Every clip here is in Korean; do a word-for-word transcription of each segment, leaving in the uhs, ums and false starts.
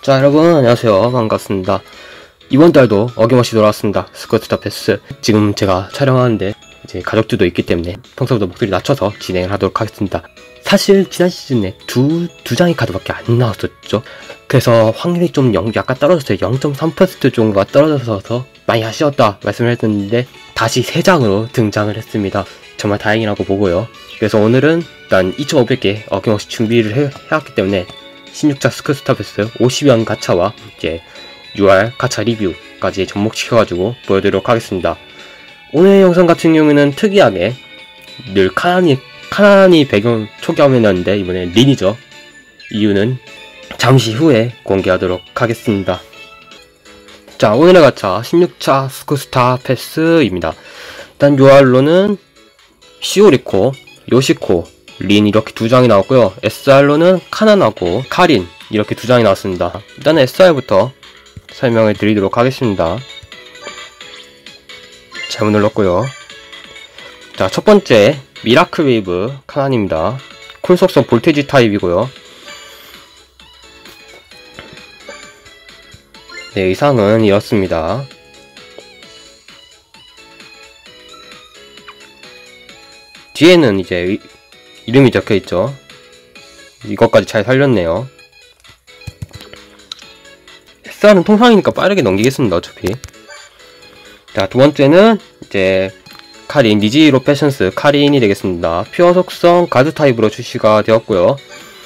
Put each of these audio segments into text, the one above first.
자, 여러분 안녕하세요. 반갑습니다. 이번 달도 어김없이 돌아왔습니다. 스쿼트다 패스. 지금 제가 촬영하는데 이제 가족들도 있기 때문에 평소보다 목소리 낮춰서 진행을 하도록 하겠습니다. 사실 지난 시즌에 두, 두 장의 카드밖에 안 나왔었죠. 그래서 확률이 좀 영, 약간 떨어졌어요. 영 점 삼 퍼센트 정도가 떨어져서 많이 아쉬웠다 말씀을 했었는데 다시 세 장으로 등장을 했습니다. 정말 다행이라고 보고요. 그래서 오늘은 일단 이천오백 개 어김없이 준비를 해, 해왔기 때문에 십육 차 스쿼트다 패스 오십 연 가차와 이제 유알 가차 리뷰까지 접목시켜가지고 보여드리도록 하겠습니다. 오늘 영상 같은 경우에는 특이하게 늘 카나니, 카나니 배경 초기화면이었는데 이번엔 린이죠. 이유는 잠시 후에 공개하도록 하겠습니다. 자, 오늘의 가차 십육 차 스쿼트다 패스입니다. 일단 유알로는 시오리코, 요시코, 린 이렇게 두 장이 나왔고요. 에스알로는 카난하고 카린 이렇게 두 장이 나왔습니다. 일단 에스알부터 설명을 드리도록 하겠습니다. 잘못 눌렀고요. 자, 첫 번째 미라클 웨이브 카난입니다. 쿨 속성 볼테지 타입이고요. 네, 의상은 이렇습니다. 뒤에는 이제 이름이 적혀있죠. 이것까지 잘 살렸네요. 에스알은 통상이니까 빠르게 넘기겠습니다. 어차피. 자, 두 번째는 이제 카린 니지로 패션스 카린이 되겠습니다. 퓨어 속성 가드 타입으로 출시가 되었고요.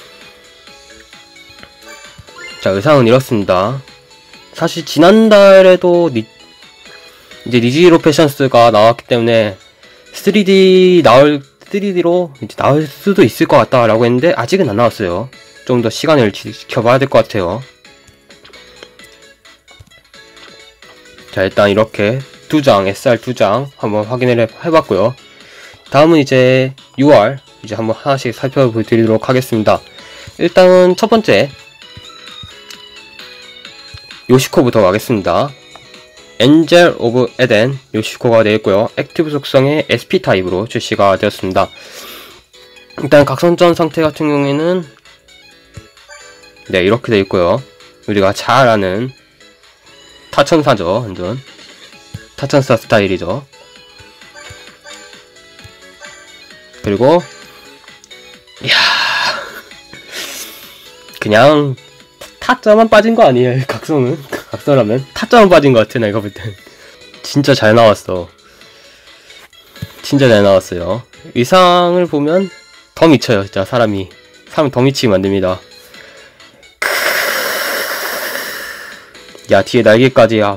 자, 의상은 이렇습니다. 사실 지난달에도 니, 이제 니지로 패션스가 나왔기 때문에 쓰리디 나올 쓰리디로 이제 나올 수도 있을 것 같다라고 했는데 아직은 안 나왔어요. 좀 더 시간을 지켜봐야 될 것 같아요. 자, 일단 이렇게 두 장, 에스알 두 장 한번 확인을 해봤고요. 다음은 이제 유알 이제 한번 하나씩 살펴드리도록 하겠습니다. 일단은 첫 번째 요시코부터 가겠습니다. 엔젤 오브 에덴 요시코가 되었고요. 액티브 속성의 에스피 타입으로 출시가 되었습니다. 일단 각선전 상태 같은 경우에는 네, 이렇게 되어있고요. 우리가 잘 아는 타천사죠. 완전 타천사 스타일이죠. 그리고 이야, 그냥 타짜만 빠진 거 아니에요. 각성은 각성하면 타짜만 빠진 거 같아. 내가 볼 땐 진짜 잘 나왔어. 진짜 잘 나왔어요. 의상을 보면 더 미쳐요. 진짜 사람이 사람이 더 미치게 만듭니다. 야, 뒤에 날개까지야.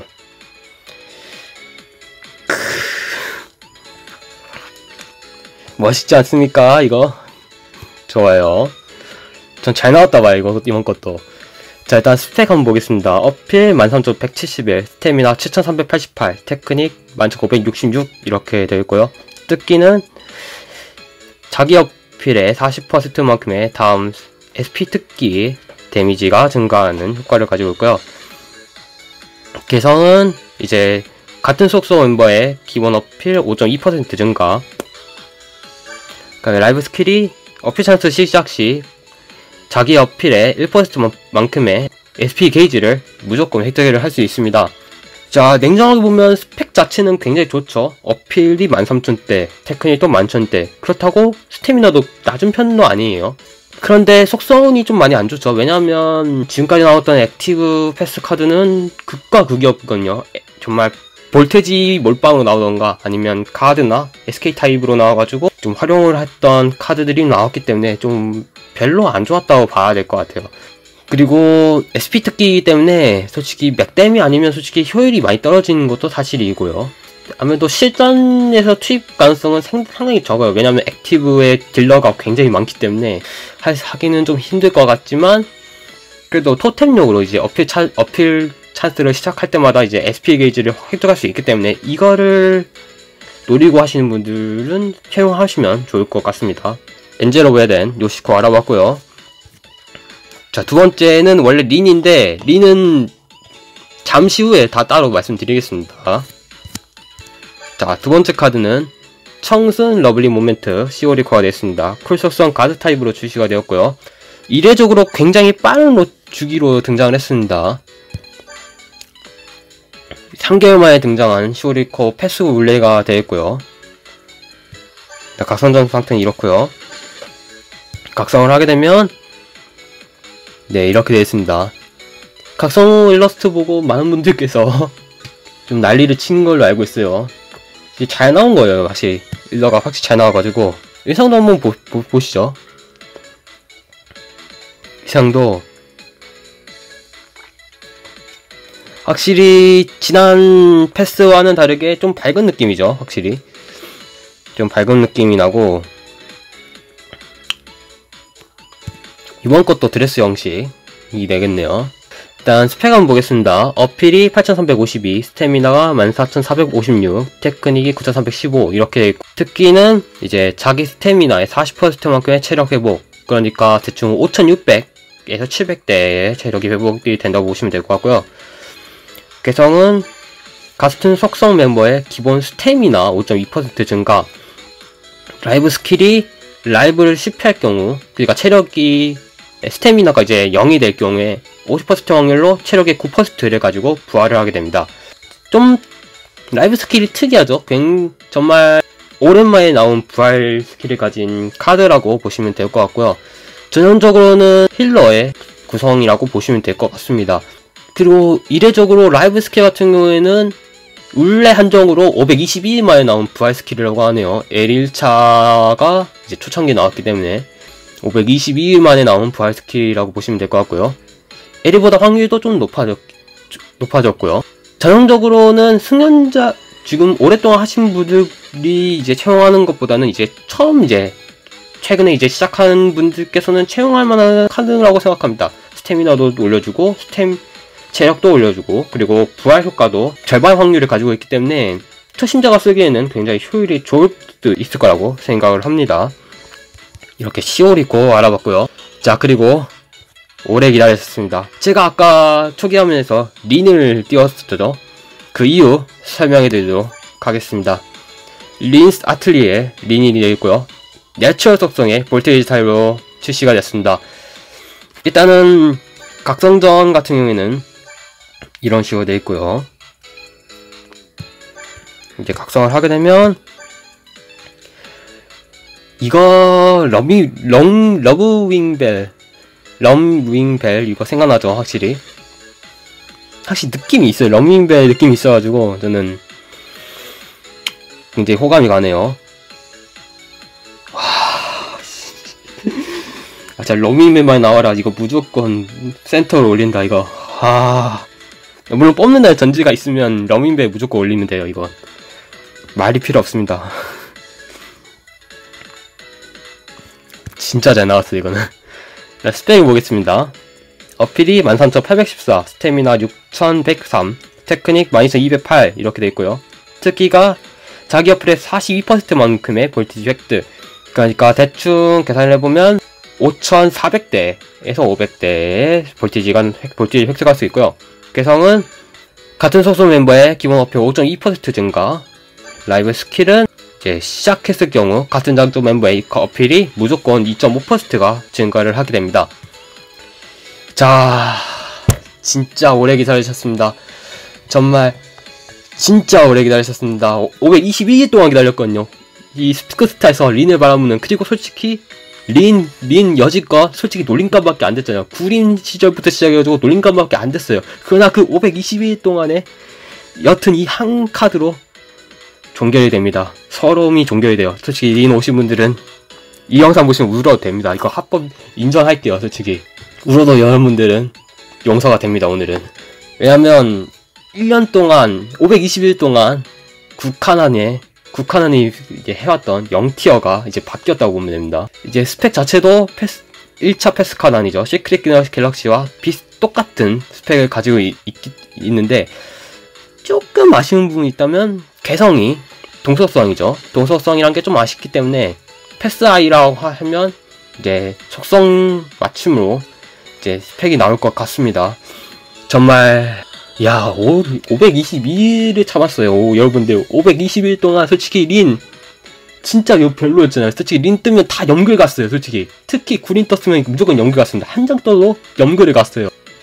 멋있지 않습니까? 이거 좋아요. 전 잘 나왔다 봐요. 이거 이번 것도. 자, 일단 스펙 한번 보겠습니다. 어필 만 삼천백칠십일, 스태미나 칠천삼백팔십팔, 테크닉 만 천구백육십육 이렇게 되어있고요. 뜯기는 자기 어필의 사십 퍼센트만큼의 다음 에스피 뜯기 데미지가 증가하는 효과를 가지고 있고요. 개성은 이제 같은 속성 멤버의 기본 어필 오 점 이 퍼센트 증가. 그러니까 라이브 스킬이 어필 찬스 시작 시 자기 어필의 일 퍼센트만큼의 에스피 게이지를 무조건 획득을 할 수 있습니다. 자, 냉정하게 보면 스펙 자체는 굉장히 좋죠. 어필이 만 삼천 대, 테크닉도 만 천 대. 그렇다고 스태미나도 낮은 편도 아니에요. 그런데 속성이 좀 많이 안 좋죠. 왜냐하면 지금까지 나왔던 액티브 패스 카드는 극과 극이었거든요. 정말 볼테지 몰빵으로 나오던가 아니면 가드나 에스케이 타입으로 나와가지고 좀 활용을 했던 카드들이 나왔기 때문에 좀 별로 안 좋았다고 봐야 될 것 같아요. 그리고 에스피 특기이기 때문에 솔직히 맥댐이 아니면 솔직히 효율이 많이 떨어지는 것도 사실이고요. 아무래도 실전에서 투입 가능성은 상당히 적어요. 왜냐면 액티브의 딜러가 굉장히 많기 때문에 하기는 좀 힘들 것 같지만 그래도 토템용으로 이제 어필 차, 어필 찬스를 시작할 때마다 이제 에스피 게이지를 획득할 수 있기 때문에 이거를 노리고 하시는 분들은 채용하시면 좋을 것 같습니다. 엔젤 오브 에덴 요시코 알아봤고요. 자, 두 번째는 원래 린인데 린은 잠시 후에 다 따로 말씀드리겠습니다. 자, 두 번째 카드는 청순 러블리 모멘트 시오리코가 되었습니다. 쿨 속성 가드 타입으로 출시가 되었고요. 이례적으로 굉장히 빠른 로, 주기로 등장을 했습니다. 삼 개월 만에 등장한 시오리코 패스브 울레가 되었고요. 각성전 상태는 이렇고요. 각성을 하게 되면 네, 이렇게 되어 있습니다. 각성 일러스트 보고 많은 분들께서 좀 난리를 치는 걸로 알고 있어요. 잘 나온 거예요. 확실히 일러가 확실히 잘 나와가지고 의상도 한번 보, 보, 보시죠. 의상도 확실히 지난 패스와는 다르게 좀 밝은 느낌이죠. 확실히 좀 밝은 느낌이 나고, 이번 것도 드레스 형식이 되겠네요. 일단 스펙 한번 보겠습니다. 어필이 팔천삼백오십이, 스태미나가 만 사천사백오십육, 테크닉이 구천삼백십오 이렇게 있고, 특기는 이제 자기 스태미나의 사십 퍼센트만큼의 체력 회복, 그러니까 대충 오천육백에서 칠백대의 체력이 회복이 된다고 보시면 될 것 같고요. 개성은 같은 속성 멤버의 기본 스태미나 오 점 이 퍼센트 증가, 라이브 스킬이 라이브를 실패할 경우, 그러니까 체력이 스태미나가 이제 영이 될 경우에 오십 퍼센트 확률로 체력의 구 퍼센트를 가지고 부활을 하게 됩니다. 좀 라이브 스킬이 특이하죠. 굉장히 정말 오랜만에 나온 부활 스킬을 가진 카드라고 보시면 될 것 같고요. 전형적으로는 힐러의 구성이라고 보시면 될 것 같습니다. 그리고 이례적으로 라이브 스킬 같은 경우에는 원래 한정으로 오백이십이 일 만에 나온 부활 스킬이라고 하네요. 엘 일 차가 이제 초창기에 나왔기 때문에 오백이십이 일 만에 나온 부활 스킬이라고 보시면 될 것 같고요. 엘 일보다 확률도 좀 높아졌, 높아졌고요. 전형적으로는 승연자, 지금 오랫동안 하신 분들이 이제 채용하는 것보다는 이제 처음 이제 최근에 이제 시작하는 분들께서는 채용할 만한 카드라고 생각합니다. 스태미나도 올려주고 스템 체력도 올려주고, 그리고 부활 효과도 절반 확률을 가지고 있기 때문에 초심자가 쓰기에는 굉장히 효율이 좋을 수도 있을 거라고 생각을 합니다. 이렇게 시오리코 알아봤고요. 자, 그리고 오래 기다렸습니다. 제가 아까 초기 화면에서 린을 띄웠었죠. 그 이유 설명해 드리도록 하겠습니다. 린스 아틀리에 린이 되어 있고요. 내추럴 속성의 볼테이지 타입으로 출시가 됐습니다. 일단은 각성전 같은 경우에는 이런 식으로 되어 있고요. 이제 각성을 하게 되면 이거 러비 렁 러브윙벨 럼윙벨 이거 생각나죠? 확실히 확실히 느낌이 있어요. 럼윙벨 느낌이 있어가지고 저는 굉장히 호감이 가네요. 와, 아, 진짜 럼윙벨만 나와라. 이거 무조건 센터로 올린다. 이거. 아, 물론 뽑는 날 전지가 있으면 럼윙벨 무조건 올리면 돼요. 이건 말이 필요 없습니다. 진짜 잘 나왔어요. 이거는. 스펙 보겠습니다. 어필이 만 삼천팔백십사, 스태미나 육천백삼, 테크닉 만 이천이백팔 이렇게 되어있고요. 특기가 자기 어필의 사십이 퍼센트만큼의 볼티지 획득, 그러니까 대충 계산을 해보면 오천사백대에서 오백대의 볼티지가 볼티지 획득할 수 있고요. 개성은 같은 소속 멤버의 기본 어필 오 점 이 퍼센트 증가, 라이브 스킬은 이제 시작했을 경우 같은 장소 멤버의 어필이 무조건 이 점 오 퍼센트가 증가를 하게 됩니다. 자, 진짜 오래 기다리셨습니다. 정말 진짜 오래 기다리셨습니다. 오백이십일 일 동안 기다렸거든요. 이 스피크스타에서 린을 바라보는, 그리고 솔직히 린, 린 여지껏 솔직히 놀림감밖에 안 됐잖아요. 구린 시절부터 시작해가지고 놀림감밖에 안 됐어요. 그러나 그 오백이십일 일 동안에 여튼 이 한 카드로 종결이 됩니다. 서러움이 종결이 돼요. 솔직히 린 오신 분들은 이 영상 보시면 울어도 됩니다. 이거 합법 인정할게요. 솔직히 울어도 여러분들은 용서가 됩니다. 오늘은. 왜냐면 일 년 동안 오백이십 일 동안 국한안에 국한안이 이제 해왔던 영 티어가 이제 바뀌었다고 보면 됩니다. 이제 스펙 자체도 패스, 일 차 패스카드 아니죠. 시크릿 갤럭시와 비슷 똑같은 스펙을 가지고 있, 있, 있는데 조금 아쉬운 부분이 있다면 개성이 동속성이죠. 동속성이란 게 좀 아쉽기 때문에 패스 아이라고 하면 이제 속성 맞춤으로 이제 스펙이 나올 것 같습니다. 정말 야, 오백이십이 일을 참았어요. 오, 여러분들 오백이십 일 동안 솔직히 린 진짜 이거 별로였잖아요. 솔직히 린 뜨면 다 염글 갔어요. 솔직히 특히 구린 떴으면 무조건 염글 갔습니다. 한 장 떠도 염글을 갔어요.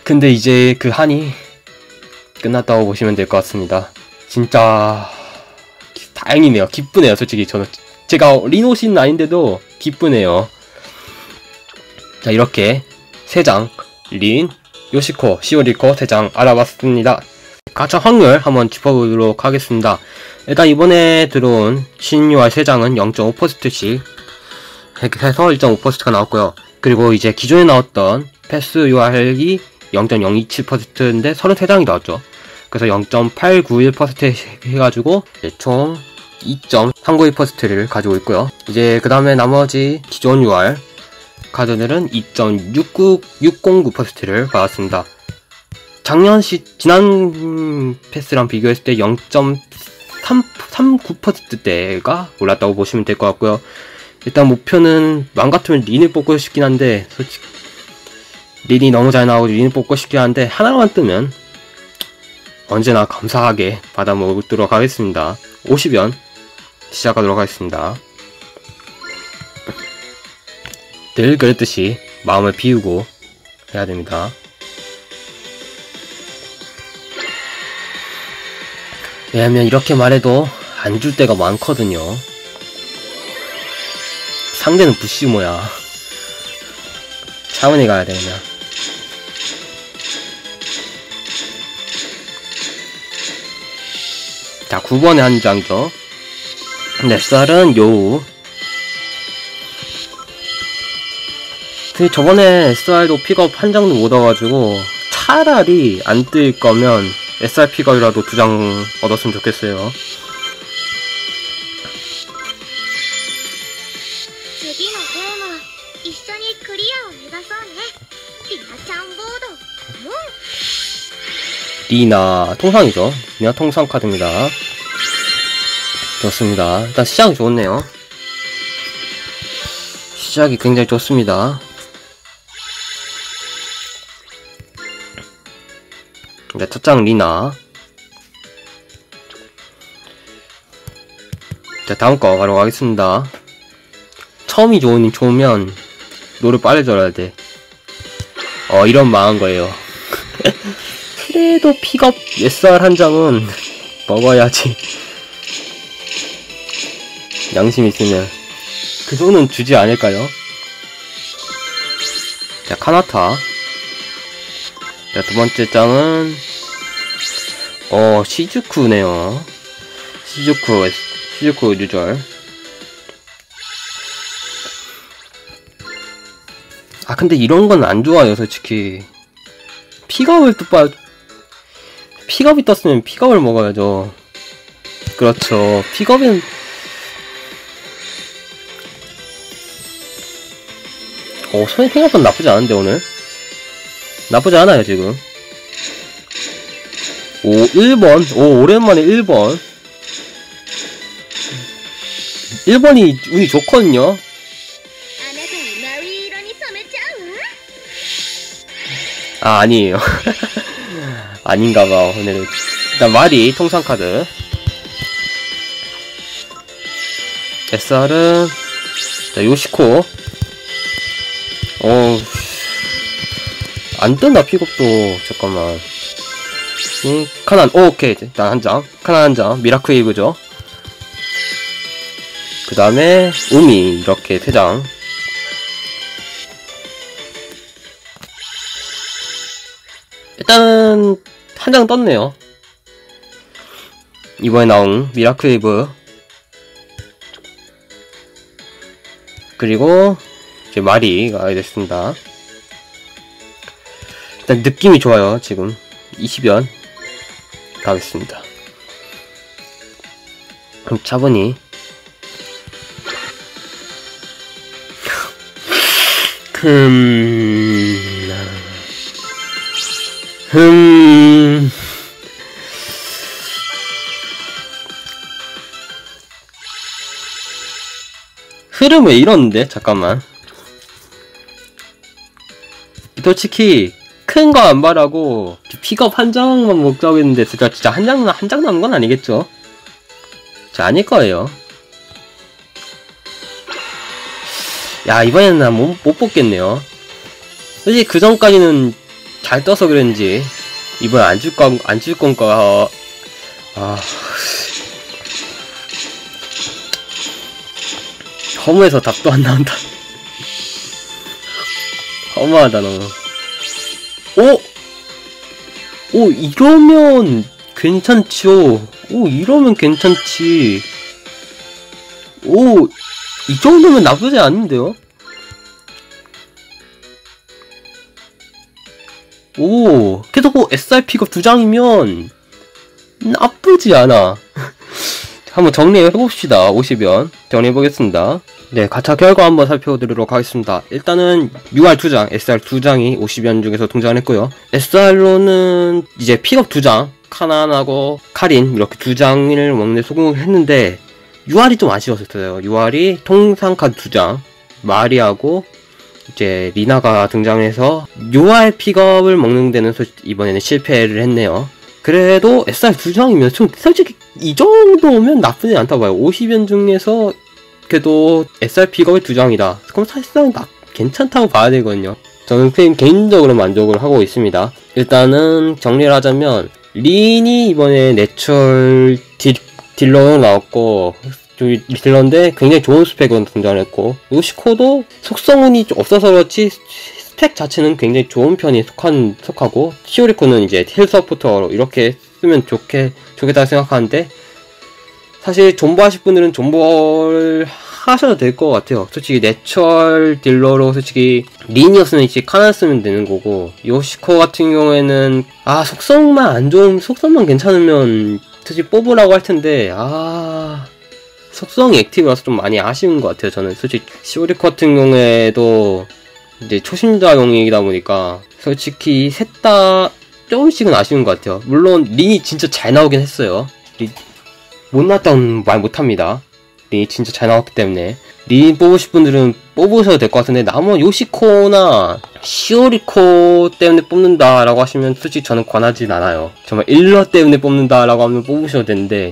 근데 이제 그 한이 끝났다고 보시면 될 것 같습니다. 진짜 다행이네요. 기쁘네요. 솔직히 저는 제가 리노신 아닌데도 기쁘네요. 자, 이렇게 세 장 린, 요시코, 시오리코 세 장 알아봤습니다. 가차 확률 한번 짚어보도록 하겠습니다. 일단 이번에 들어온 신유알 세 장은 영 점 오 퍼센트씩 해서 일 점 오 퍼센트가 나왔고요. 그리고 이제 기존에 나왔던 패스 유알이 영 점 영이칠 퍼센트인데 서른세 장이 나왔죠. 그래서 영 점 팔구일 퍼센트 해가지고 총 이 점 삼구일 퍼센트를 가지고 있고요. 이제 그 다음에 나머지 기존 유알 카드들은 이 점 육공구 퍼센트를 받았습니다. 작년 시, 지난 패스랑 비교했을 때 영 점 삼구 퍼센트대가 올랐다고 보시면 될 것 같고요. 일단 목표는 맘 같으면 린을 뽑고 싶긴 한데, 솔직히 린이 너무 잘 나오고 린을 뽑고 싶긴 한데, 하나만 뜨면 언제나 감사하게 받아 먹도록 하겠습니다. 오십 연 시작하도록 하겠습니다. 늘 그랬듯이 마음을 비우고 해야 됩니다. 왜냐면 이렇게 말해도 안 줄 때가 많거든요. 상대는 부시모야. 차원에 가야 돼 그냥. 자, 구 번에 한 장이죠. 넷살은 요우. 근데 저번에 에스알도 픽업 한 장도 못 얻어가지고 차라리 안 뜰 거면 에스알 픽업이라도 두 장 얻었으면 좋겠어요. 리나 통상이죠. 리나 통상 카드입니다. 좋습니다. 일단 시작이 좋네요. 시작이 굉장히 좋습니다. 네, 첫 장 리나. 자, 다음 거 바로 가겠습니다. 처음이 좋으니 좋으면 노를 빨리 절어야 돼. 어, 이런 망한 거예요. 그래도 픽업 에스알 한 장은 먹어야지. 양심 있으면 그 정도는 주지 않을까요? 자, 카나타. 자, 두 번째 장은 어 시즈쿠네요. 시즈쿠 시즈쿠 유절. 아, 근데 이런 건 안 좋아요, 솔직히. 픽업을 또 빠, 픽업이 떴으면 픽업을 먹어야죠. 그렇죠. 픽업은, 어, 손이 생각보다 나쁘지 않은데, 오늘? 나쁘지 않아요, 지금. 오, 일 번. 오, 오랜만에 일 번. 일 번이 운이 좋거든요. 아, 아니에요. 아닌가봐, 오늘은. 일단, 마리, 통상카드. 에스알은, 자, 요시코. 어, 안 뜬다, 픽업도. 잠깐만. 음, 카난, 오, 오케이. 일단 한 장. 카난 한 장. 미라클 웨이브죠. 그 다음에, 우미. 이렇게 세 장. 일단은 한 장 떴네요. 이번에 나온 미라클 웨이브. 그리고 이제 마리가 됐습니다. 일단 느낌이 좋아요. 지금 이십 연 가겠습니다. 그럼 차분히 흠... 흠... 흐름 왜 이러는데? 잠깐만. 솔직히 큰 거 안 바라고 픽업 한 장만 먹자고 했는데 진짜 진짜 한 장, 한 장 남은 건 아니겠죠? 자, 아닐 거예요. 야, 이번에는 난 못, 못 뽑겠네요. 솔직히 그 전까지는 잘 떠서 그런지 이번에 안 줄 건, 안 줄 건가. 아. 허무해서 답도 안 나온다. 허무하다, 너무. 오! 오, 이러면 괜찮죠. 오, 이러면 괜찮지. 오, 이 정도면 나쁘지 않은데요? 오, 계속 에스알 픽업 두 장이면 나쁘지 않아. 한번 정리해봅시다. 오십 연 정리해보겠습니다. 네, 가차 결과 한번 살펴보도록 하겠습니다. 일단은 유알 두 장, 에스알 두 장이 오십 연 중에서 등장했고요. 에스알로는 이제 픽업 두 장, 카난하고 카린 이렇게 두 장을 먹는 성공을 했는데 유알이 좀 아쉬웠었어요. 유알이 통상 카드 두 장, 마리하고 이제 리나가 등장해서 유알 픽업을 먹는 데는 이번에는 실패를 했네요. 그래도 에스알 두 장이면 좀 솔직히 이 정도면 나쁘지 않다고 봐요. 오십 연 중에서 그래도 에스알 픽업이 두 장이다. 그럼 사실상 나, 괜찮다고 봐야 되거든요. 저는 개인적으로 만족을 하고 있습니다. 일단은 정리를 하자면 린이 이번에 내추럴 딜, 딜러로 나왔고 딜러인데 굉장히 좋은 스펙으로 등장했고 요시코도 속성운이 좀 없어서 그렇지 스펙 자체는 굉장히 좋은 편이 속한, 속하고 시오리코는 이제 힐 서포터로 이렇게 쓰면 좋게, 좋겠다 생각하는데 사실 존버 하실 분들은 존버를 하셔도 될 것 같아요. 솔직히 내추럴 딜러로 솔직히 린이었으면 이제 카난 쓰면 되는 거고 요시코 같은 경우에는 아 속성만 안 좋은 속성만 괜찮으면 솔직히 뽑으라고 할 텐데 아 속성이 액티브라서 좀 많이 아쉬운 것 같아요. 저는 솔직히 시오리코 같은 경우에도 이제 초심자용이다 보니까 솔직히 셋 다 조금씩은 아쉬운 것 같아요. 물론 린이 진짜 잘 나오긴 했어요. 린, 못 나왔다고는 말 못합니다. 린이 진짜 잘 나왔기 때문에 린 뽑으실 분들은 뽑으셔도 될 것 같은데 나머지 요시코나 시오리코 때문에 뽑는다라고 하시면 솔직히 저는 권하진 않아요. 정말 일러 때문에 뽑는다라고 하면 뽑으셔도 되는데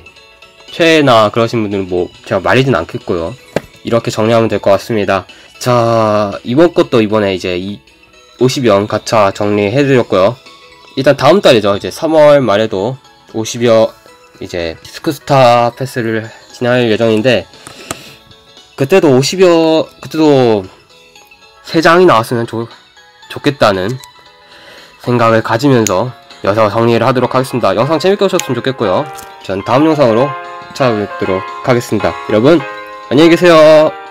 최애나 그러신 분들은 뭐 제가 말리진 않겠고요. 이렇게 정리하면 될 것 같습니다. 자, 이번 것도 이번에 이제 이 오십 연 가차 정리해드렸고요. 일단 다음 달이죠. 이제 삼월 말에도 오십여 이제 스크스타 패스를 진행할 예정인데 그때도 오십여 그때도 세 장이 나왔으면 좋, 좋겠다는 생각을 가지면서 영상 정리를 하도록 하겠습니다. 영상 재밌게 보셨으면 좋겠고요. 전 다음 영상으로 찾아뵙도록 하겠습니다. 여러분 안녕히 계세요.